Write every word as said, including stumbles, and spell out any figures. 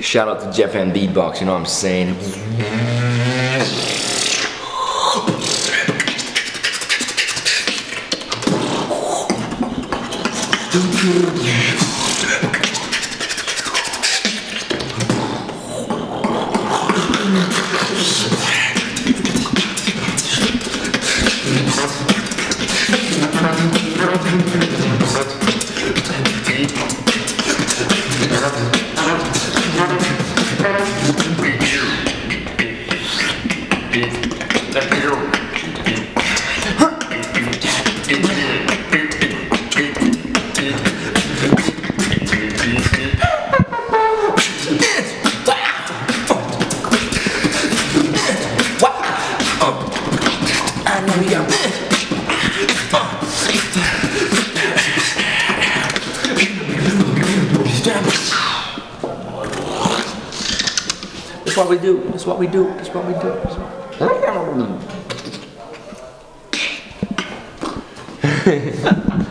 Shout out to Jeff and Beatbox, you know what I'm saying? That's what we do. That's what we do. That's what we do. That's what we do.